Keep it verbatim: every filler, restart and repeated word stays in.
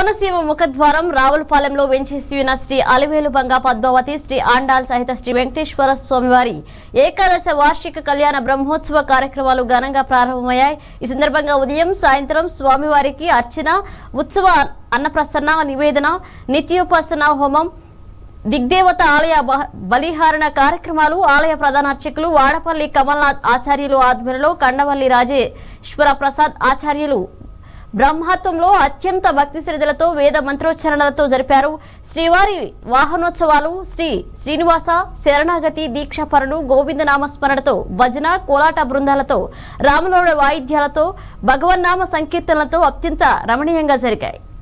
కోనసీమ ముఖద్వారం రావులపాలెంలో వెంచేసి ఉన్న శ్రీ అలివేలు బంగా పద్మావతి శ్రీ ఆండాల్ సహిత శ్రీ వెంకటేశ్వర స్వామివారి ఏకాదశ వార్షిక కళ్యాణ బ్రహ్మోత్సవ కార్యక్రమాలు ఘనంగా ప్రారంభమయ్యాయి। ఈ సందర్భంగా ఉదయం సాయంత్రం స్వామివారికి అర్చన, ఉత్సవ అన్నప్రసన్న, నివేదన, నిత్యోపాసన హోమం, దిగ్దేవత ఆలయ బలిహారణ కార్యక్రమాలు ఆలయ ప్రధాన అర్చకులు వాడపల్లి కమల్నాథ్ ఆచార్యులు ఆధ్వర్యంలో కండవల్లి రాజేశ్వర ప్రసాద్ ఆచార్యులు బ్రహ్మత్వంలో అత్యంత భక్తి శ్రద్ధలతో వేద మంత్రోచ్చరణలతో జరిపారు। శ్రీవారి వాహనోత్సవాలు శ్రీ శ్రీనివాస శరణాగతి దీక్షాపరులు గోవిందనామస్మరణతో భజన కోలాట బృందాలతో రాములోడ వాయిద్యాలతో భగవన్నామ సంకీర్తనలతో అత్యంత రమణీయంగా జరిగాయి।